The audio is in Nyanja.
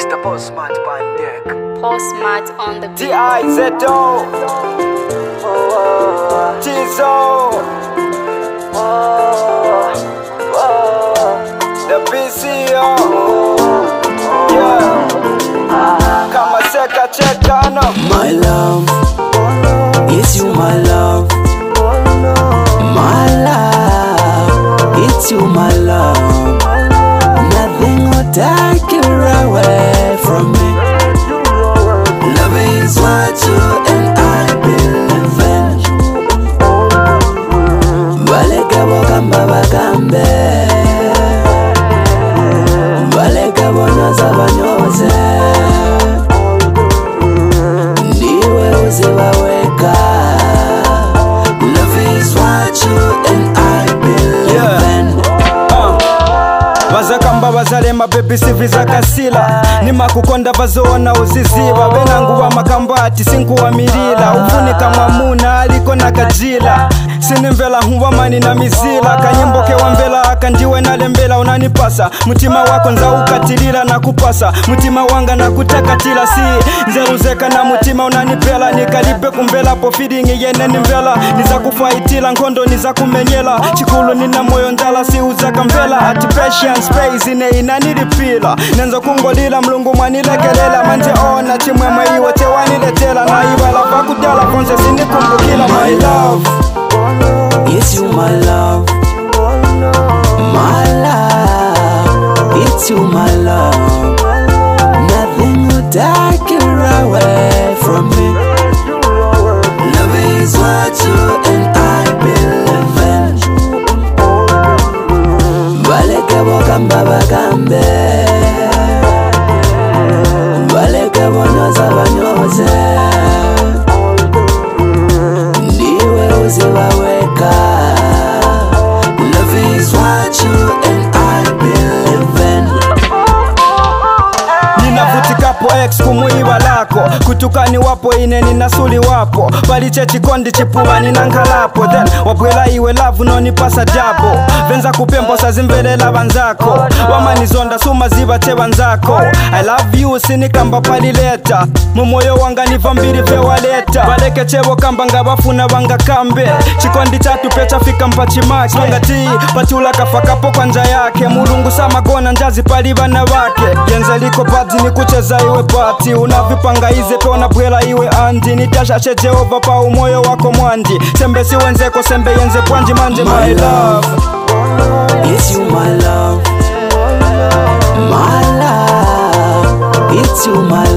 Mr. Postmat Bandek. Postmat on the Tizo. Tizo. The PCO. Yeah. Kama seka cheka no. My love, it's you my love. My love, it's you my love. Nothing will take you away from me. Love is what you and I believe in. Baleka bokamba bakambe, baleka bonyoza banyoze, niwe uzibaweka. Love is what you and I believe in. Bazakamba bazalema baby siviza kasila Nima kukonda bazoona uziziba Benangu wa makambati sinku wa mirila Ufunika mwamuna aliko na kajila Sinimvela huwa mani na mizila Kanyimboke wa mbela akanjiwe na lembela unanipasa Mutima wako nza ukatilila na kupasa Mutima wanga na kutakatila si Nzeruzeka na mutima unanipela Nikalipe kumbela po feeding yene nimvela Niza kufaitila nkondo niza kumenyela Chikulu nina moyo ndala si uzaka mbela Ati patience space ine inanilipila Nenzo kungolila mlungu mwanilekelela Manje ona chimwema iwe chewaniletela Na ibala pakudala konse sinikumbukila my love. It's you my love. My love, it's you my love. Nothing will take you away from me. Love is what you and I believe in. Baleka bokamba bakambe, baleka bonyoza banyoze, niwe uzibaweka. Love is what you and I believe in. Ninavutikapo ex kumuiba lako Kutukani wapo ine ninasuli wapo Baliche chikondi chipuwa ninankalapo Then wapwela iwe lavu no nipasa jabo Venza kupembo sa zimvelela banzako Wamanizonda suma ziba che banzako I love you sinikamba palileta Mumoyo wanga nivambiri vewaleta Baleke chebo kamba nga bafuna wanga kambe Chikondi chatu pecha fika mpachimaki Wanga tii patula kafakapo kwa nja yake Mulungu sama gona njazi paliba na wake Yenze liko pati ni kucheza iwe pati Unavipanga ize pe unapwela iwe andi Nitashashe Jehova pa umoyo wako mwandi Sembe si wenzeko sembe yenze pwanji manje my love. It's you my love. My love, it's you my